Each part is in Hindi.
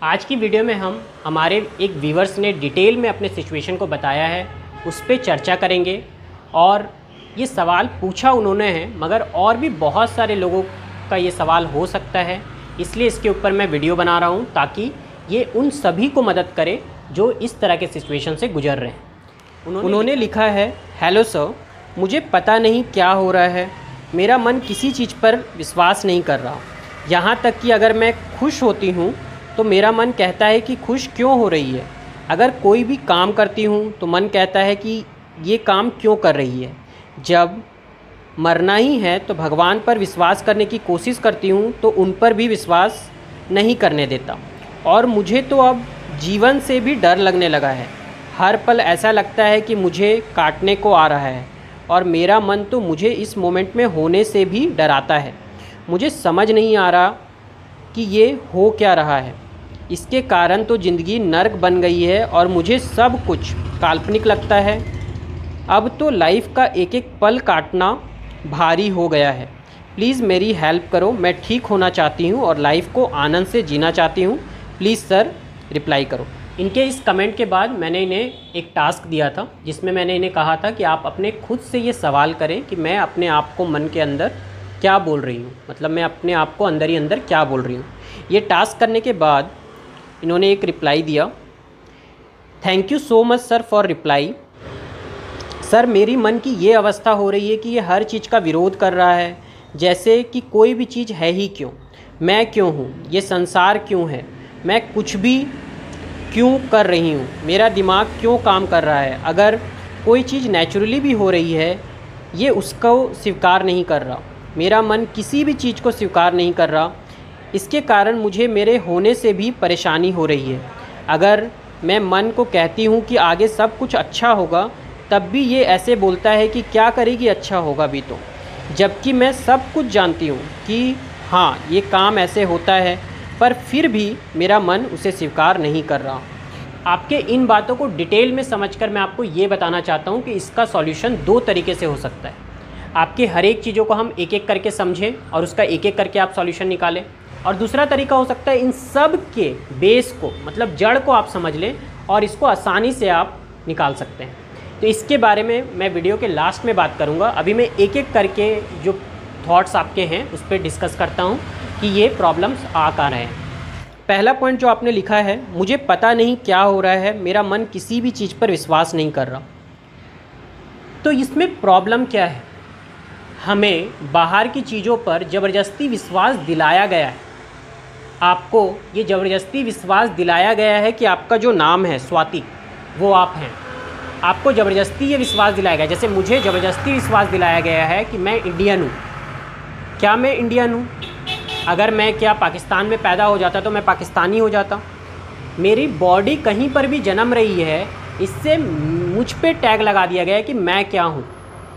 आज की वीडियो में हम हमारे एक व्यूवर्स ने डिटेल में अपने सिचुएशन को बताया है, उस पर चर्चा करेंगे। और ये सवाल पूछा उन्होंने है, मगर और भी बहुत सारे लोगों का ये सवाल हो सकता है, इसलिए इसके ऊपर मैं वीडियो बना रहा हूँ ताकि ये उन सभी को मदद करे जो इस तरह के सिचुएशन से गुजर रहे हैं। उन्होंने लिखा है, हेलो सर, मुझे पता नहीं क्या हो रहा है, मेरा मन किसी चीज़ पर विश्वास नहीं कर रहा। यहाँ तक कि अगर मैं खुश होती हूँ तो मेरा मन कहता है कि खुश क्यों हो रही है। अगर कोई भी काम करती हूँ तो मन कहता है कि ये काम क्यों कर रही है। जब मरना ही है तो भगवान पर विश्वास करने की कोशिश करती हूँ तो उन पर भी विश्वास नहीं करने देता। और मुझे तो अब जीवन से भी डर लगने लगा है। हर पल ऐसा लगता है कि मुझे काटने को आ रहा है और मेरा मन तो मुझे इस मोमेंट में होने से भी डराता है। मुझे समझ नहीं आ रहा कि ये हो क्या रहा है। इसके कारण तो ज़िंदगी नर्क बन गई है और मुझे सब कुछ काल्पनिक लगता है। अब तो लाइफ का एक एक पल काटना भारी हो गया है। प्लीज़ मेरी हेल्प करो, मैं ठीक होना चाहती हूँ और लाइफ को आनंद से जीना चाहती हूँ। प्लीज़ सर रिप्लाई करो। इनके इस कमेंट के बाद मैंने इन्हें एक टास्क दिया था, जिसमें मैंने इन्हें कहा था कि आप अपने खुद से ये सवाल करें कि मैं अपने आप को मन के अंदर क्या बोल रही हूँ, मतलब मैं अपने आप को अंदर ही अंदर क्या बोल रही हूँ। ये टास्क करने के बाद इन्होंने एक रिप्लाई दिया, thank you so much sir for reply. Sir मेरी मन की ये अवस्था हो रही है कि ये हर चीज़ का विरोध कर रहा है, जैसे कि कोई भी चीज़ है ही क्यों, मैं क्यों हूँ, ये संसार क्यों है, मैं कुछ भी क्यों कर रही हूँ, मेरा दिमाग क्यों काम कर रहा है। अगर कोई चीज़ नेचुरली भी हो रही है, ये उसको स्वीकार नहीं कर रहा। मेरा मन किसी भी चीज़ को स्वीकार नहीं कर रहा। इसके कारण मुझे मेरे होने से भी परेशानी हो रही है। अगर मैं मन को कहती हूँ कि आगे सब कुछ अच्छा होगा, तब भी ये ऐसे बोलता है कि क्या करेगी, अच्छा होगा भी तो। जबकि मैं सब कुछ जानती हूँ कि हाँ ये काम ऐसे होता है, पर फिर भी मेरा मन उसे स्वीकार नहीं कर रहा। आपके इन बातों को डिटेल में समझकर मैं आपको ये बताना चाहता हूँ कि इसका सॉल्यूशन दो तरीके से हो सकता है। आपके हर एक चीज़ों को हम एक एक करके समझें और उसका एक एक करके आप सॉल्यूशन निकालें। और दूसरा तरीका हो सकता है इन सब के बेस को, मतलब जड़ को आप समझ लें और इसको आसानी से आप निकाल सकते हैं। तो इसके बारे में मैं वीडियो के लास्ट में बात करूंगा। अभी मैं एक एक करके जो थॉट्स आपके हैं उस पर डिस्कस करता हूं कि ये प्रॉब्लम्स आ कहाँ रहे हैं। पहला पॉइंट जो आपने लिखा है, मुझे पता नहीं क्या हो रहा है, मेरा मन किसी भी चीज़ पर विश्वास नहीं कर रहा। तो इसमें प्रॉब्लम क्या है? हमें बाहर की चीज़ों पर ज़बरदस्ती विश्वास दिलाया गया है। आपको ये ज़बरदस्ती विश्वास दिलाया गया है कि आपका जो नाम है स्वाति, वो आप हैं। आपको ज़बरदस्ती ये विश्वास दिलाया गया, जैसे मुझे ज़बरदस्ती विश्वास दिलाया गया है कि मैं इंडियन हूँ। क्या मैं इंडियन हूँ? अगर मैं क्या पाकिस्तान में पैदा हो जाता तो मैं पाकिस्तानी हो जाता। मेरी बॉडी कहीं पर भी जन्म रही है, इससे मुझ पे टैग लगा दिया गया है कि मैं क्या हूँ।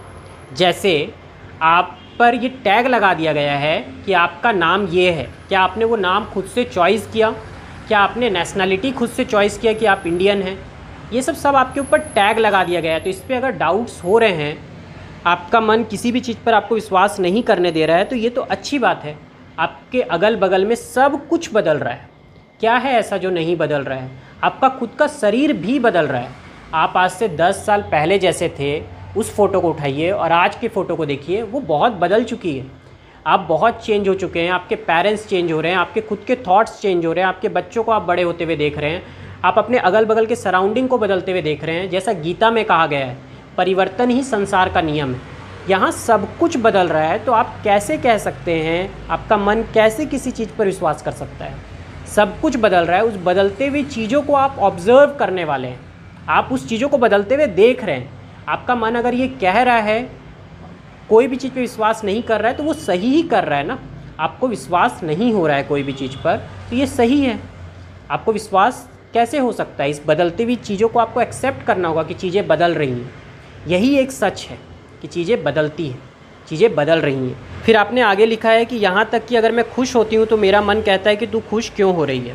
जैसे आप पर ये टैग लगा दिया गया है कि आपका नाम ये है। क्या आपने वो नाम खुद से चॉइस किया? क्या आपने नेशनलिटी खुद से चॉइस किया कि आप इंडियन हैं? ये सब आपके ऊपर टैग लगा दिया गया है। तो इस पर अगर डाउट्स हो रहे हैं, आपका मन किसी भी चीज़ पर आपको विश्वास नहीं करने दे रहा है, तो ये तो अच्छी बात है। आपके अगल बगल में सब कुछ बदल रहा है। क्या है ऐसा जो नहीं बदल रहा है? आपका खुद का शरीर भी बदल रहा है। आप आज से 10 साल पहले जैसे थे, उस फ़ोटो को उठाइए और आज के फ़ोटो को देखिए, वो बहुत बदल चुकी है। आप बहुत चेंज हो चुके हैं। आपके पेरेंट्स चेंज हो रहे हैं, आपके खुद के थॉट्स चेंज हो रहे हैं, आपके बच्चों को आप बड़े होते हुए देख रहे हैं, आप अपने अगल बगल के सराउंडिंग को बदलते हुए देख रहे हैं। जैसा गीता में कहा गया है, परिवर्तन ही संसार का नियम है। यहाँ सब कुछ बदल रहा है, तो आप कैसे कह सकते हैं, आपका मन कैसे किसी चीज़ पर विश्वास कर सकता है? सब कुछ बदल रहा है, उस बदलते हुए चीज़ों को आप ऑब्ज़र्व करने वाले हैं। आप उस चीज़ों को बदलते हुए देख रहे हैं। आपका मन अगर ये कह रहा है, कोई भी चीज़ पे विश्वास नहीं कर रहा है, तो वो सही ही कर रहा है ना। आपको विश्वास नहीं हो रहा है कोई भी चीज़ पर, तो ये सही है। आपको विश्वास कैसे हो सकता है? इस बदलती हुई चीज़ों को आपको एक्सेप्ट करना होगा कि चीज़ें बदल रही हैं। यही एक सच है कि चीज़ें बदलती हैं, चीज़ें बदल रही हैं। फिर आपने आगे लिखा है कि यहाँ तक कि अगर मैं खुश होती हूँ तो मेरा मन कहता है कि तू खुश क्यों हो रही है।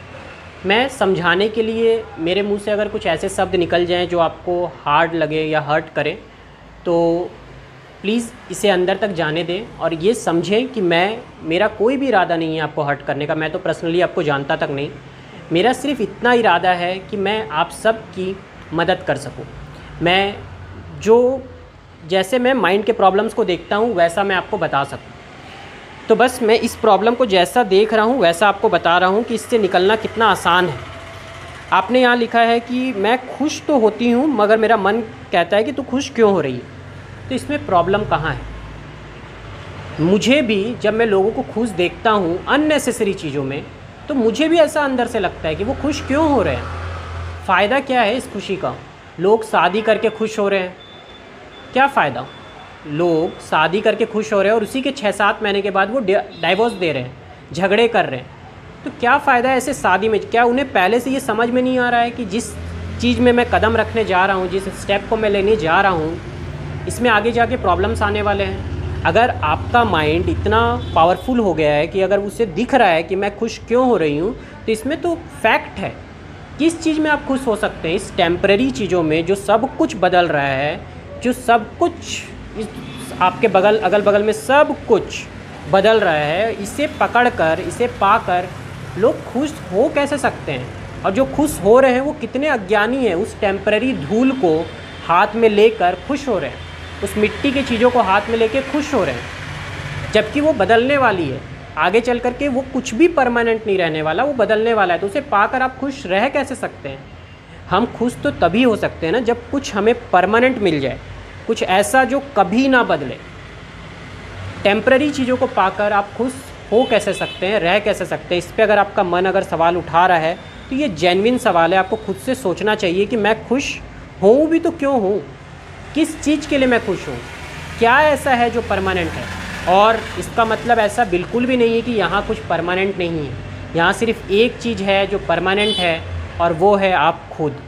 मैं समझाने के लिए मेरे मुंह से अगर कुछ ऐसे शब्द निकल जाएं जो आपको हार्ड लगे या हर्ट करें, तो प्लीज़ इसे अंदर तक जाने दें और ये समझें कि मेरा कोई भी इरादा नहीं है आपको हर्ट करने का। मैं तो पर्सनली आपको जानता तक नहीं। मेरा सिर्फ इतना इरादा है कि मैं आप सब की मदद कर सकूं। मैं जैसे मैं माइंड के प्रॉब्लम्स को देखता हूं वैसा मैं आपको बता सकूं। तो बस मैं इस प्रॉब्लम को जैसा देख रहा हूं वैसा आपको बता रहा हूं कि इससे निकलना कितना आसान है। आपने यहाँ लिखा है कि मैं खुश तो होती हूँ मगर मेरा मन कहता है कि तू खुश क्यों हो रही है। तो इसमें प्रॉब्लम कहाँ है? मुझे भी जब मैं लोगों को खुश देखता हूँ अननेसेसरी चीज़ों में, तो मुझे भी ऐसा अंदर से लगता है कि वो खुश क्यों हो रहे हैं। फ़ायदा क्या है इस खुशी का? लोग शादी करके खुश हो रहे हैं, क्या फ़ायदा? लोग शादी करके खुश हो रहे हैं और उसी के 6-7 महीने के बाद वो डाइवोर्स दे रहे हैं, झगड़े कर रहे हैं। तो क्या फ़ायदा है ऐसे शादी में? क्या उन्हें पहले से ये समझ में नहीं आ रहा है कि जिस चीज़ में मैं कदम रखने जा रहा हूँ, जिस स्टेप को मैं लेने जा रहा हूँ, इसमें आगे जाके प्रॉब्लम्स आने वाले हैं। अगर आपका माइंड इतना पावरफुल हो गया है कि अगर उसे दिख रहा है कि मैं खुश क्यों हो रही हूँ, तो इसमें तो फैक्ट है किस चीज़ में आप खुश हो सकते हैं। इस टेम्परेरी चीज़ों में जो सब कुछ बदल रहा है, जो सब कुछ आपके अगल बगल में सब कुछ बदल रहा है, इसे पकड़कर, इसे पाकर लोग खुश हो कैसे सकते हैं? और जो खुश हो रहे हैं वो कितने अज्ञानी हैं, उस टेम्परेरी धूल को हाथ में लेकर खुश हो रहे हैं, उस मिट्टी की चीज़ों को हाथ में लेकर खुश हो रहे हैं, जबकि वो बदलने वाली है। आगे चल कर के वो कुछ भी परमानेंट नहीं रहने वाला, वो बदलने वाला है। तो उसे पाकर आप खुश रह कैसे सकते हैं? हम खुश तो तभी हो सकते हैं ना जब कुछ हमें परमानेंट मिल जाए, कुछ ऐसा जो कभी ना बदले। टेम्पररी चीज़ों को पाकर आप खुश हो कैसे सकते हैं, रह कैसे सकते हैं? इस पर अगर आपका मन अगर सवाल उठा रहा है तो ये जेन्युइन सवाल है। आपको खुद से सोचना चाहिए कि मैं खुश हूँ भी तो क्यों हूँ, किस चीज़ के लिए मैं खुश हूँ, क्या ऐसा है जो परमानेंट है। और इसका मतलब ऐसा बिल्कुल भी नहीं है कि यहाँ कुछ परमानेंट नहीं है। यहाँ सिर्फ एक चीज़ है जो परमानेंट है और वो है आप खुद।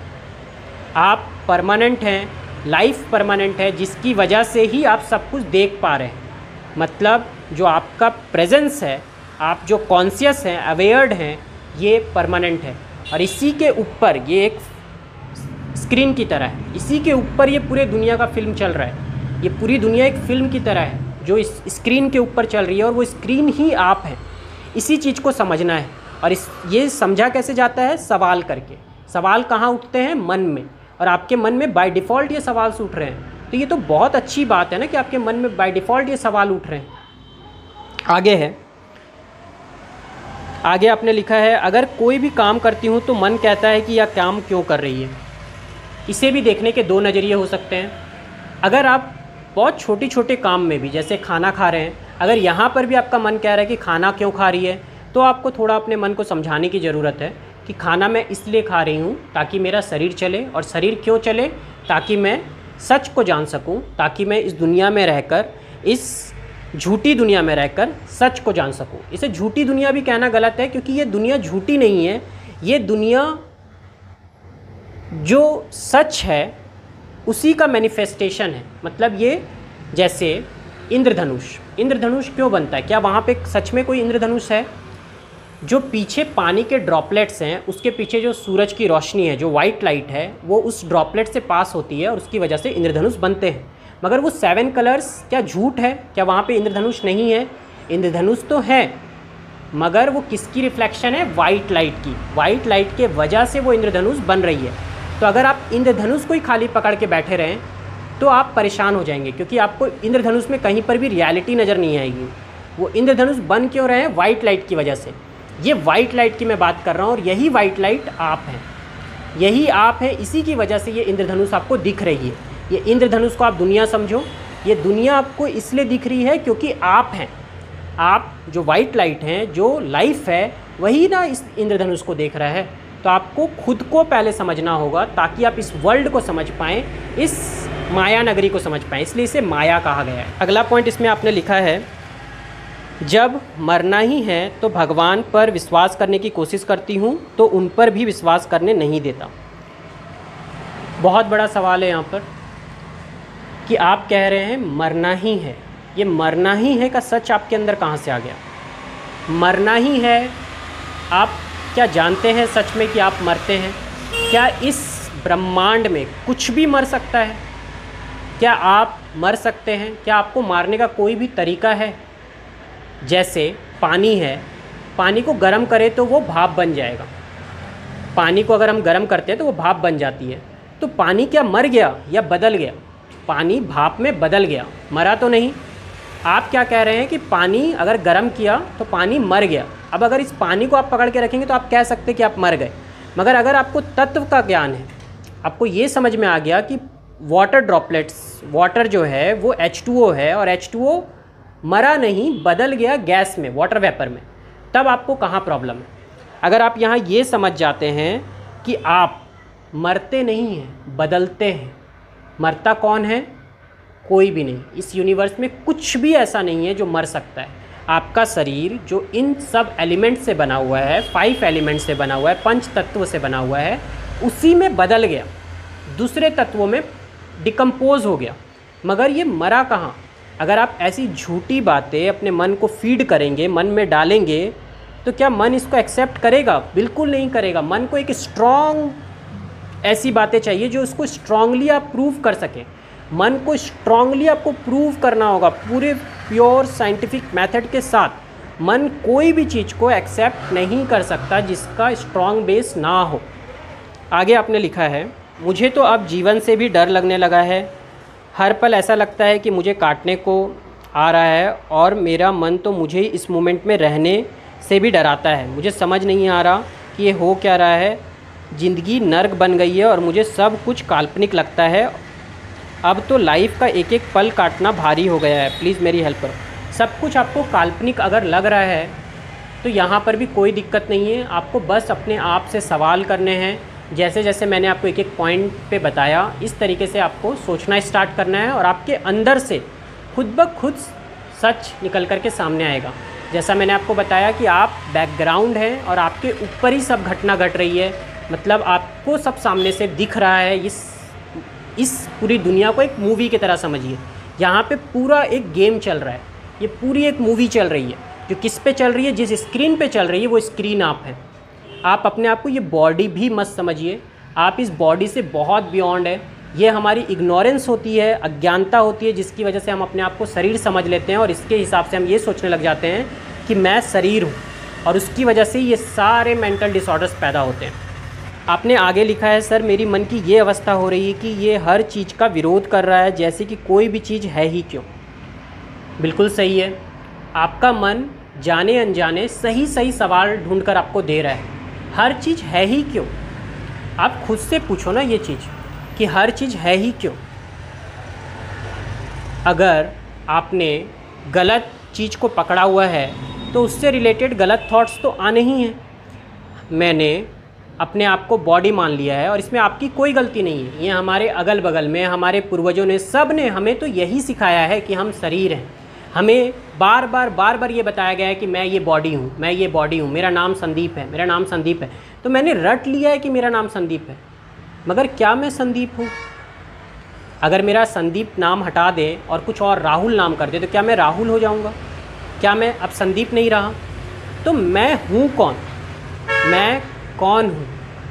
आप परमानेंट हैं, लाइफ परमानेंट है, जिसकी वजह से ही आप सब कुछ देख पा रहे हैं। मतलब जो आपका प्रेजेंस है, आप जो कॉन्शियस हैं, अवेयर्ड हैं, ये परमानेंट है। और इसी के ऊपर ये एक स्क्रीन की तरह है, इसी के ऊपर ये पूरे दुनिया का फिल्म चल रहा है। ये पूरी दुनिया एक फ़िल्म की तरह है जो इस स्क्रीन के ऊपर चल रही है और वो स्क्रीन ही आप हैं। इसी चीज़ को समझना है। और ये समझा कैसे जाता है? सवाल करके। सवाल कहाँ उठते हैं? मन में। और आपके मन में बाय डिफ़ॉल्ट ये सवाल उठ रहे हैं। तो ये तो बहुत अच्छी बात है ना कि आपके मन में बाय डिफ़ॉल्ट ये सवाल उठ रहे हैं। आगे है, आगे आपने लिखा है, अगर कोई भी काम करती हूँ तो मन कहता है कि यह काम क्यों कर रही है। इसे भी देखने के दो नज़रिए हो सकते हैं। अगर आप बहुत छोटे छोटे काम में भी, जैसे खाना खा रहे हैं, अगर यहाँ पर भी आपका मन कह रहा है कि खाना क्यों खा रही है, तो आपको थोड़ा अपने मन को समझाने की ज़रूरत है कि खाना मैं इसलिए खा रही हूँ ताकि मेरा शरीर चले। और शरीर क्यों चले? ताकि मैं सच को जान सकूं, ताकि मैं इस दुनिया में रहकर, इस झूठी दुनिया में रहकर सच को जान सकूं। इसे झूठी दुनिया भी कहना गलत है क्योंकि ये दुनिया झूठी नहीं है। ये दुनिया जो सच है उसी का मैनिफेस्टेशन है। मतलब ये जैसे इंद्रधनुष क्यों बनता है? क्या वहाँ पे सच में कोई इंद्रधनुष है? जो पीछे पानी के ड्रॉपलेट्स हैं, उसके पीछे जो सूरज की रोशनी है, जो वाइट लाइट है, वो उस ड्रॉपलेट से पास होती है और उसकी वजह से इंद्रधनुष बनते हैं। मगर वो 7 कलर्स क्या झूठ है? क्या वहाँ पे इंद्रधनुष नहीं है? इंद्रधनुष तो है, मगर वो किसकी रिफ्लेक्शन है? वाइट लाइट की। वाइट लाइट के वजह से वो इंद्रधनुष बन रही है। तो अगर आप इंद्रधनुष को ही खाली पकड़ के बैठे रहें तो आप परेशान हो जाएंगे, क्योंकि आपको इंद्रधनुष में कहीं पर भी रियलिटी नज़र नहीं आएगी। वो इंद्रधनुष बन क्यों रहे हैं? वाइट लाइट की वजह से। ये वाइट लाइट की मैं बात कर रहा हूँ और यही वाइट लाइट आप हैं, यही आप हैं। इसी की वजह से ये इंद्रधनुष आपको दिख रही है। ये इंद्रधनुष को आप दुनिया समझो। ये दुनिया आपको इसलिए दिख रही है क्योंकि आप हैं। आप जो वाइट लाइट हैं, जो लाइफ है, वही ना इस इंद्रधनुष को देख रहा है। तो आपको खुद को पहले समझना होगा ताकि आप इस वर्ल्ड को समझ पाएँ, इस माया नगरी को समझ पाएँ। इसलिए इसे माया कहा गया है। अगला पॉइंट इसमें आपने लिखा है, जब मरना ही है तो भगवान पर विश्वास करने की कोशिश करती हूँ तो उन पर भी विश्वास करने नहीं देता। बहुत बड़ा सवाल है यहाँ पर कि आप कह रहे हैं मरना ही है। ये मरना ही है का सच आपके अंदर कहाँ से आ गया? मरना ही है, आप क्या जानते हैं सच में कि आप मरते हैं? क्या इस ब्रह्मांड में कुछ भी मर सकता है? क्या आप मर सकते हैं? क्या आपको मारने का कोई भी तरीका है? जैसे पानी है, पानी को गर्म करे तो वो भाप बन जाएगा। पानी को अगर हम गर्म करते हैं तो वो भाप बन जाती है। तो पानी क्या मर गया या बदल गया? पानी भाप में बदल गया, मरा तो नहीं। आप क्या कह रहे हैं कि पानी अगर गर्म किया तो पानी मर गया। अब अगर इस पानी को आप पकड़ के रखेंगे तो आप कह सकते हैं कि आप मर गए। मगर अगर आपको तत्व का ज्ञान है, आपको ये समझ में आ गया कि वाटर ड्रॉपलेट्स, वाटर जो है वो H2O है और H2O मरा नहीं, बदल गया गैस में, वाटर वेपर में, तब आपको कहाँ प्रॉब्लम है। अगर आप यहाँ ये समझ जाते हैं कि आप मरते नहीं हैं, बदलते हैं। मरता कौन है? कोई भी नहीं। इस यूनिवर्स में कुछ भी ऐसा नहीं है जो मर सकता है। आपका शरीर जो इन सब एलिमेंट से बना हुआ है, 5 एलिमेंट से बना हुआ है, 5 तत्व से बना हुआ है, उसी में बदल गया, दूसरे तत्वों में डिकम्पोज हो गया। मगर ये मरा कहाँ? अगर आप ऐसी झूठी बातें अपने मन को फीड करेंगे, मन में डालेंगे, तो क्या मन इसको एक्सेप्ट करेगा? बिल्कुल नहीं करेगा। मन को एक स्ट्रॉन्ग ऐसी बातें चाहिए जो उसको स्ट्रांगली आप प्रूव कर सकें। मन को स्ट्रांगली आपको प्रूव करना होगा पूरे प्योर साइंटिफिक मेथड के साथ। मन कोई भी चीज़ को एक्सेप्ट नहीं कर सकता जिसका स्ट्रॉन्ग बेस ना हो। आगे आपने लिखा है, मुझे तो अब जीवन से भी डर लगने लगा है। हर पल ऐसा लगता है कि मुझे काटने को आ रहा है और मेरा मन तो मुझे इस मोमेंट में रहने से भी डराता है। मुझे समझ नहीं आ रहा कि ये हो क्या रहा है। ज़िंदगी नर्क बन गई है और मुझे सब कुछ काल्पनिक लगता है। अब तो लाइफ का एक एक पल काटना भारी हो गया है। प्लीज़ मेरी हेल्प करो। सब कुछ आपको काल्पनिक अगर लग रहा है तो यहाँ पर भी कोई दिक्कत नहीं है। आपको बस अपने आप से सवाल करने हैं। जैसे जैसे मैंने आपको एक एक पॉइंट पे बताया, इस तरीके से आपको सोचना स्टार्ट करना है और आपके अंदर से खुद ब खुद सच निकल कर के सामने आएगा। जैसा मैंने आपको बताया कि आप बैकग्राउंड हैं और आपके ऊपर ही सब घटना घट रही है। मतलब आपको सब सामने से दिख रहा है। इस पूरी दुनिया को एक मूवी की तरह समझिए। यहाँ पे पूरा एक गेम चल रहा है, ये पूरी एक मूवी चल रही है। जो किस पे चल रही है, जिस स्क्रीन पे चल रही है, वो स्क्रीन आप हैं। आप अपने आप को ये बॉडी भी मत समझिए। आप इस बॉडी से बहुत बियॉन्ड है। ये हमारी इग्नोरेंस होती है, अज्ञानता होती है, जिसकी वजह से हम अपने आप को शरीर समझ लेते हैं और इसके हिसाब से हम ये सोचने लग जाते हैं कि मैं शरीर हूँ, और उसकी वजह से ये सारे मेंटल डिसऑर्डर्स पैदा होते हैं। आपने आगे लिखा है, सर मेरी मन की ये अवस्था हो रही है कि ये हर चीज़ का विरोध कर रहा है, जैसे कि कोई भी चीज़ है ही क्यों। बिल्कुल सही है। आपका मन जाने अनजाने सही सही सवाल ढूंढ कर आपको दे रहा है। हर चीज़ है ही क्यों? आप खुद से पूछो ना ये चीज़ कि हर चीज़ है ही क्यों। अगर आपने गलत चीज़ को पकड़ा हुआ है तो उससे रिलेटेड गलत थॉट्स तो आने ही हैं। मैंने अपने आप को बॉडी मान लिया है और इसमें आपकी कोई गलती नहीं है। ये हमारे अगल बगल में हमारे पूर्वजों ने, सब ने हमें तो यही सिखाया है कि हम शरीर हैं। हमें बार बार ये बताया गया है कि मैं ये बॉडी हूँ, मैं ये बॉडी हूँ, मेरा नाम संदीप है, मेरा नाम संदीप है। तो मैंने रट लिया है कि मेरा नाम संदीप है। मगर क्या मैं संदीप हूँ? अगर मेरा संदीप नाम हटा दे और कुछ और राहुल नाम कर दे तो क्या मैं राहुल हो जाऊँगा? क्या मैं अब संदीप नहीं रहा? तो मैं हूँ कौन? मैं कौन हूँ?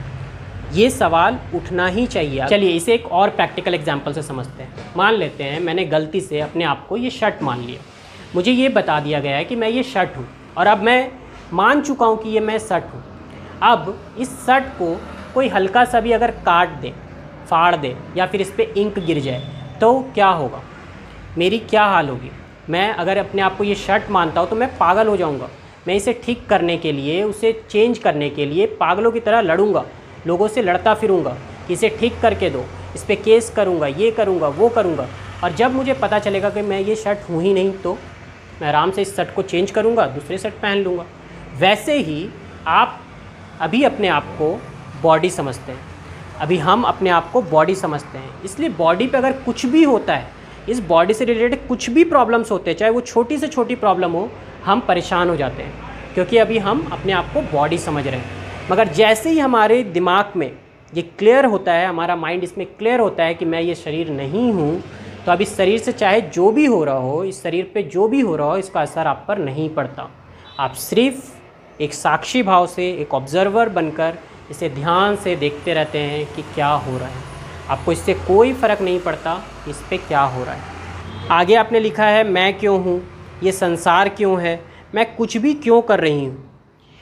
ये सवाल उठना ही चाहिए। चलिए इसे एक और प्रैक्टिकल एग्जांपल से समझते हैं। मान लेते हैं मैंने गलती से अपने आप को ये शर्ट मान लिया। मुझे ये बता दिया गया है कि मैं ये शर्ट हूँ और अब मैं मान चुका हूँ कि ये मैं शर्ट हूँ। अब इस शर्ट को कोई हल्का सा भी अगर काट दे, फाड़ दे या फिर इस पर इंक गिर जाए तो क्या होगा? मेरी क्या हाल होगी? मैं अगर अपने आप को ये शर्ट मानता हूँ तो मैं पागल हो जाऊँगा। मैं इसे ठीक करने के लिए, उसे चेंज करने के लिए पागलों की तरह लड़ूंगा, लोगों से लड़ता फिरूंगा कि इसे ठीक करके दो, इस पर केस करूंगा, ये करूंगा, वो करूंगा। और जब मुझे पता चलेगा कि मैं ये शर्ट हूँ ही नहीं तो मैं आराम से इस शर्ट को चेंज करूंगा, दूसरे शर्ट पहन लूँगा। वैसे ही आप अभी अपने आप को बॉडी समझते हैं, अभी हम अपने आप को बॉडी समझते हैं। इसलिए बॉडी पे अगर कुछ भी होता है, इस बॉडी से रिलेटेड कुछ भी प्रॉब्लम्स होते हैं, चाहे वो छोटी से छोटी प्रॉब्लम हो, हम परेशान हो जाते हैं क्योंकि अभी हम अपने आप को बॉडी समझ रहे हैं। मगर जैसे ही हमारे दिमाग में ये क्लियर होता है, हमारा माइंड इसमें क्लियर होता है कि मैं ये शरीर नहीं हूँ, तो अब इस शरीर से चाहे जो भी हो रहा हो, इस शरीर पे जो भी हो रहा हो, इसका असर आप पर नहीं पड़ता। आप सिर्फ एक साक्षी भाव से, एक ऑब्जर्वर बनकर इसे ध्यान से देखते रहते हैं कि क्या हो रहा है। आपको इससे कोई फ़र्क नहीं पड़ता कि इस पर क्या हो रहा है। आगे आपने लिखा है, मैं क्यों हूँ, ये संसार क्यों है, मैं कुछ भी क्यों कर रही हूँ।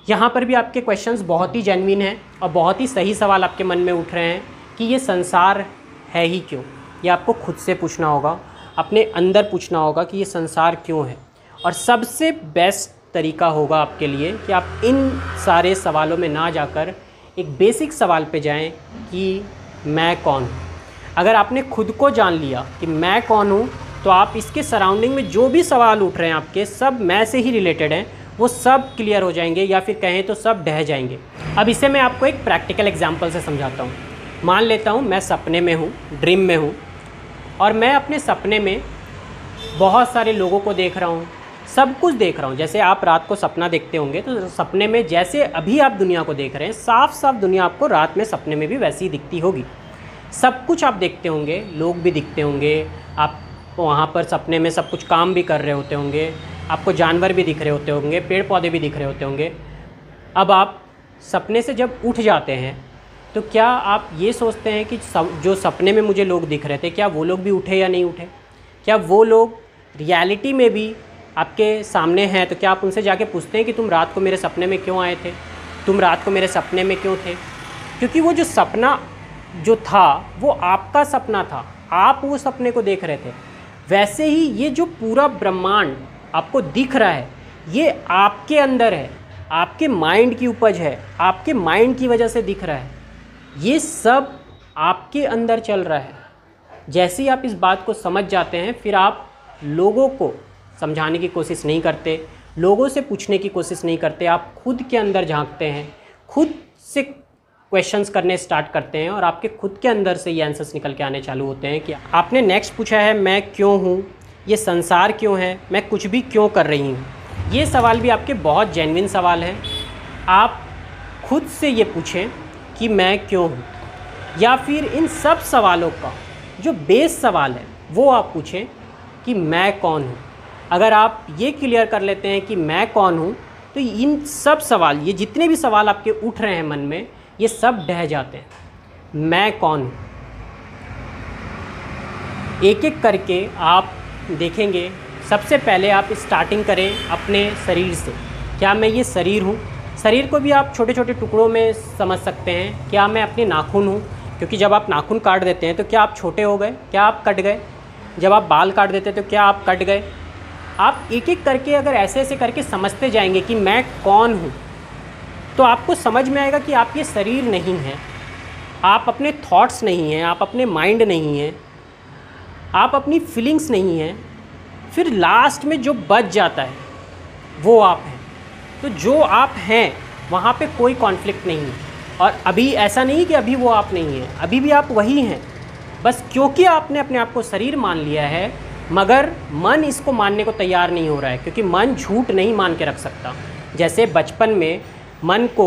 यहाँ पर भी आपके क्वेश्चंस बहुत ही जेन्युइन हैं और बहुत ही सही सवाल आपके मन में उठ रहे हैं कि ये संसार है ही क्यों। ये आपको खुद से पूछना होगा, अपने अंदर पूछना होगा कि ये संसार क्यों है। और सबसे बेस्ट तरीका होगा आपके लिए कि आप इन सारे सवालों में ना जाकर एक बेसिक सवाल पे जाएं कि मैं कौन हूँ। अगर आपने खुद को जान लिया कि मैं कौन हूँ, तो आप इसके सराउंडिंग में जो भी सवाल उठ रहे हैं आपके, सब मैं से ही रिलेटेड हैं, वो सब क्लियर हो जाएंगे, या फिर कहें तो सब ढह जाएंगे। अब इसे मैं आपको एक प्रैक्टिकल एग्जांपल से समझाता हूँ। मान लेता हूँ मैं सपने में हूँ, ड्रीम में हूँ, और मैं अपने सपने में बहुत सारे लोगों को देख रहा हूँ, सब कुछ देख रहा हूँ। जैसे आप रात को सपना देखते होंगे, तो सपने में जैसे अभी आप दुनिया को देख रहे हैं, साफ साफ दुनिया आपको रात में सपने में भी वैसी ही दिखती होगी। सब कुछ आप देखते होंगे, लोग भी दिखते होंगे, आप वहाँ पर सपने में सब कुछ काम भी कर रहे होते होंगे, आपको जानवर भी दिख रहे होते होंगे, पेड़ पौधे भी दिख रहे होते होंगे। अब आप सपने से जब उठ जाते हैं, तो क्या आप ये सोचते हैं कि जो सपने में मुझे लोग दिख रहे थे, क्या वो लोग भी उठे या नहीं उठे? क्या वो लोग रियलिटी में भी आपके सामने हैं? तो क्या आप उनसे जाके पूछते हैं कि तुम रात को मेरे सपने में क्यों आए थे, तुम रात को मेरे सपने में क्यों थे? क्योंकि वो जो सपना जो था वो आपका सपना था, आप वो सपने को देख रहे थे। वैसे ही ये जो पूरा ब्रह्मांड आपको दिख रहा है, ये आपके अंदर है, आपके माइंड की उपज है, आपके माइंड की वजह से दिख रहा है। ये सब आपके अंदर चल रहा है। जैसे ही आप इस बात को समझ जाते हैं, फिर आप लोगों को समझाने की कोशिश नहीं करते, लोगों से पूछने की कोशिश नहीं करते, आप खुद के अंदर झांकते हैं, खुद से क्वेश्चंस करने स्टार्ट करते हैं, और आपके खुद के अंदर से ये आंसर्स निकल के आने चालू होते हैं। कि आपने नेक्स्ट पूछा है मैं क्यों हूँ, ये संसार क्यों है, मैं कुछ भी क्यों कर रही हूँ। ये सवाल भी आपके बहुत जेन्युइन सवाल हैं। आप खुद से ये पूछें कि मैं क्यों हूँ, या फिर इन सब सवालों का जो बेस सवाल है वो आप पूछें कि मैं कौन हूँ। अगर आप ये क्लियर कर लेते हैं कि मैं कौन हूँ, तो इन सब सवाल, ये जितने भी सवाल आपके उठ रहे हैं मन में, ये सब ढह जाते हैं। मैं कौन हूँ, एक एक करके आप देखेंगे। सबसे पहले आप स्टार्टिंग करें अपने शरीर से। क्या मैं ये शरीर हूँ? शरीर को भी आप छोटे छोटे टुकड़ों में समझ सकते हैं। क्या मैं अपने नाखून हूँ? क्योंकि जब आप नाखून काट देते हैं तो क्या आप छोटे हो गए? क्या आप कट गए? जब आप बाल काट देते हैं तो क्या आप कट गए? आप एक एक करके अगर ऐसे ऐसे करके समझते जाएंगे कि मैं कौन हूँ, तो आपको समझ में आएगा कि आप ये शरीर नहीं हैं, आप अपने थॉट्स नहीं हैं, आप अपने माइंड नहीं हैं, आप अपनी फीलिंग्स नहीं हैं। फिर लास्ट में जो बच जाता है वो आप हैं। तो जो आप हैं वहाँ पे कोई कॉन्फ्लिक्ट नहीं है। और अभी ऐसा नहीं कि अभी वो आप नहीं हैं, अभी भी आप वही हैं। बस क्योंकि आपने अपने आप को शरीर मान लिया है, मगर मन इसको मानने को तैयार नहीं हो रहा है, क्योंकि मन झूठ नहीं मान के रख सकता। जैसे बचपन में मन को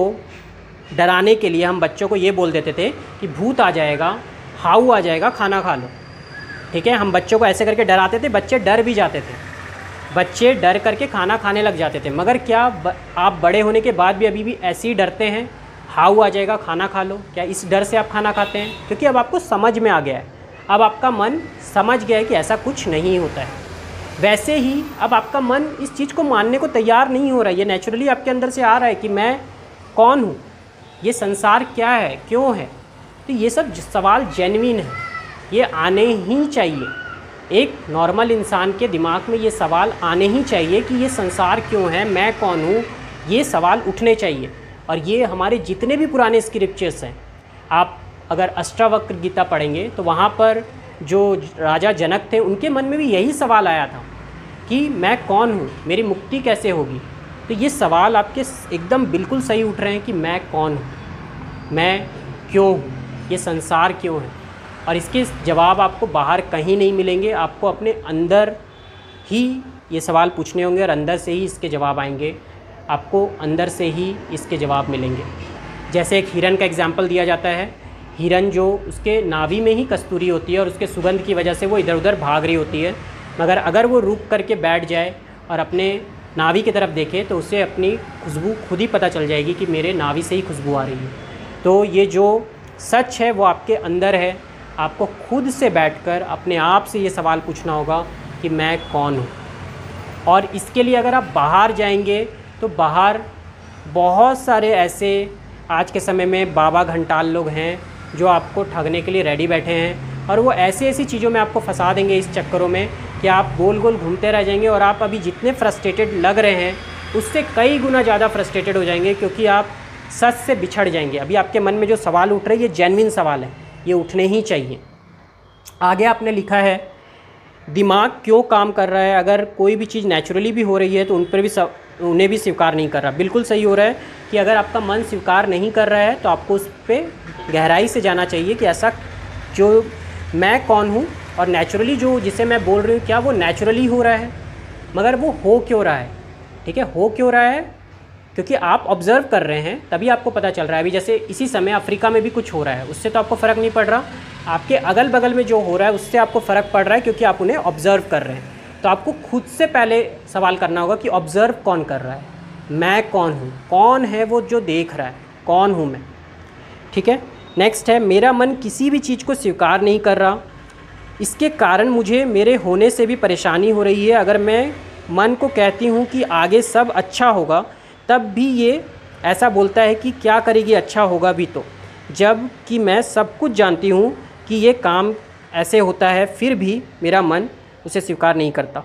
डराने के लिए हम बच्चों को ये बोल देते थे कि भूत आ जाएगा, हाउ आ जाएगा, खाना खा लो। ठीक है, हम बच्चों को ऐसे करके डराते थे, बच्चे डर भी जाते थे, बच्चे डर करके खाना खाने लग जाते थे। मगर क्या आप बड़े होने के बाद भी अभी भी ऐसे ही डरते हैं? हाउ आ जाएगा, खाना खा लो, क्या इस डर से आप खाना खाते हैं? क्योंकि अब आपको समझ में आ गया है, अब आपका मन समझ गया है कि ऐसा कुछ नहीं होता है। वैसे ही अब आपका मन इस चीज़ को मानने को तैयार नहीं हो रहा है। ये नेचुरली आपके अंदर से आ रहा है कि मैं कौन हूँ, ये संसार क्या है, क्यों है। तो ये सब सवाल जेन्युइन है, ये आने ही चाहिए। एक नॉर्मल इंसान के दिमाग में ये सवाल आने ही चाहिए कि ये संसार क्यों है, मैं कौन हूँ, ये सवाल उठने चाहिए। और ये हमारे जितने भी पुराने स्क्रिप्चर्स हैं, आप अगर अष्टावक्र गीता पढ़ेंगे तो वहाँ पर जो राजा जनक थे, उनके मन में भी यही सवाल आया था कि मैं कौन हूँ, मेरी मुक्ति कैसे होगी। तो ये सवाल आपके एकदम बिल्कुल सही उठ रहे हैं कि मैं कौन हूँ, मैं क्यों हूँ, ये संसार क्यों है। और इसके जवाब आपको बाहर कहीं नहीं मिलेंगे, आपको अपने अंदर ही ये सवाल पूछने होंगे और अंदर से ही इसके जवाब आएंगे, आपको अंदर से ही इसके जवाब मिलेंगे। जैसे एक हिरन का एग्जाम्पल दिया जाता है। हिरन जो उसके नाभि में ही कस्तूरी होती है और उसके सुगंध की वजह से वो इधर उधर भाग रही होती है, मगर अगर वो रुक करके बैठ जाए और अपने नाभि की तरफ देखे तो उसे अपनी खुशबू खुद ही पता चल जाएगी कि मेरे नाभि से ही खुशबू आ रही है। तो ये जो सच है वो आपके अंदर है। आपको खुद से बैठकर अपने आप से ये सवाल पूछना होगा कि मैं कौन हूँ। और इसके लिए अगर आप बाहर जाएंगे तो बाहर बहुत सारे ऐसे आज के समय में बाबा घंटाल लोग हैं जो आपको ठगने के लिए रेडी बैठे हैं, और वो ऐसी ऐसी चीज़ों में आपको फंसा देंगे इस चक्करों में कि आप गोल गोल घूमते रह जाएंगे, और आप अभी जितने फ्रस्ट्रेटेड लग रहे हैं उससे कई गुना ज़्यादा फ्रस्ट्रेटेड हो जाएंगे, क्योंकि आप सच से बिछड़ जाएंगे। अभी आपके मन में जो सवाल उठ रहे हैं ये जेन्युइन सवाल है, ये उठने ही चाहिए। आगे आपने लिखा है दिमाग क्यों काम कर रहा है, अगर कोई भी चीज़ नेचुरली भी हो रही है तो उन पर भी उन्हें भी स्वीकार नहीं कर रहा। बिल्कुल सही हो रहा है कि अगर आपका मन स्वीकार नहीं कर रहा है तो आपको उस पर गहराई से जाना चाहिए कि ऐसा जो मैं कौन हूँ, और नेचुरली जो जिसे मैं बोल रही हूँ क्या वो नेचुरली हो रहा है, मगर वो हो क्यों रहा है। ठीक है, हो क्यों रहा है क्योंकि आप ऑब्ज़र्व कर रहे हैं, तभी आपको पता चल रहा है। अभी जैसे इसी समय अफ्रीका में भी कुछ हो रहा है, उससे तो आपको फ़र्क नहीं पड़ रहा, आपके अगल बगल में जो हो रहा है उससे आपको फ़र्क पड़ रहा है, क्योंकि आप उन्हें ऑब्ज़र्व कर रहे हैं। तो आपको खुद से पहले सवाल करना होगा कि ऑब्ज़र्व कौन कर रहा है, मैं कौन हूँ, कौन है वो जो देख रहा है, कौन हूँ मैं। ठीक है, नेक्स्ट है मेरा मन किसी भी चीज़ को स्वीकार नहीं कर रहा, इसके कारण मुझे मेरे होने से भी परेशानी हो रही है। अगर मैं मन को कहती हूँ कि आगे सब अच्छा होगा, तब भी ये ऐसा बोलता है कि क्या करेगी, अच्छा होगा भी तो, जब कि मैं सब कुछ जानती हूँ कि ये काम ऐसे होता है, फिर भी मेरा मन उसे स्वीकार नहीं करता।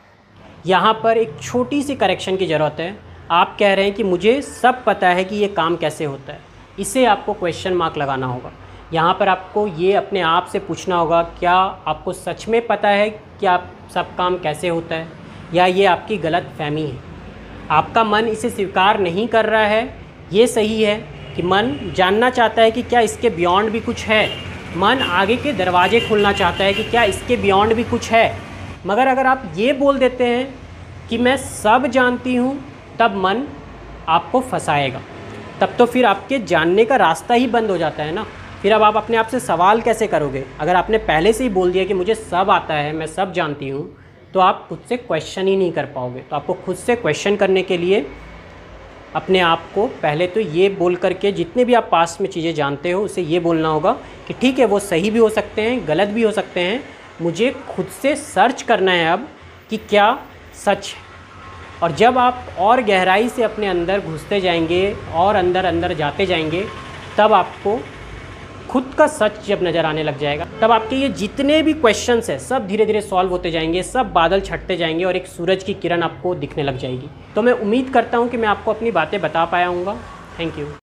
यहाँ पर एक छोटी सी करेक्शन की ज़रूरत है। आप कह रहे हैं कि मुझे सब पता है कि ये काम कैसे होता है, इसे आपको क्वेश्चन मार्क लगाना होगा। यहाँ पर आपको ये अपने आप से पूछना होगा, क्या आपको सच में पता है कि आप सब काम कैसे होता है, या ये आपकी गलत फहमी है। आपका मन इसे स्वीकार नहीं कर रहा है, ये सही है कि मन जानना चाहता है कि क्या इसके बियॉन्ड भी कुछ है, मन आगे के दरवाजे खोलना चाहता है कि क्या इसके बियॉन्ड भी कुछ है। मगर अगर आप ये बोल देते हैं कि मैं सब जानती हूँ, तब मन आपको फंसाएगा, तब तो फिर आपके जानने का रास्ता ही बंद हो जाता है ना। फिर अब आप अपने आप से सवाल कैसे करोगे? अगर आपने पहले से ही बोल दिया कि मुझे सब आता है, मैं सब जानती हूँ, तो आप खुद से क्वेश्चन ही नहीं कर पाओगे। तो आपको खुद से क्वेश्चन करने के लिए अपने आप को पहले तो ये बोल करके, जितने भी आप पास्ट में चीज़ें जानते हो उसे ये बोलना होगा कि ठीक है वो सही भी हो सकते हैं, गलत भी हो सकते हैं, मुझे खुद से सर्च करना है अब कि क्या सच है। और जब आप और गहराई से अपने अंदर घुसते जाएंगे और अंदर अंदर जाते जाएंगे, तब आपको खुद का सच जब नज़र आने लग जाएगा, तब आपके ये जितने भी क्वेश्चंस हैं सब धीरे धीरे सॉल्व होते जाएंगे, सब बादल छटते जाएंगे और एक सूरज की किरण आपको दिखने लग जाएगी। तो मैं उम्मीद करता हूँ कि मैं आपको अपनी बातें बता पाया हूँगा। Thank you.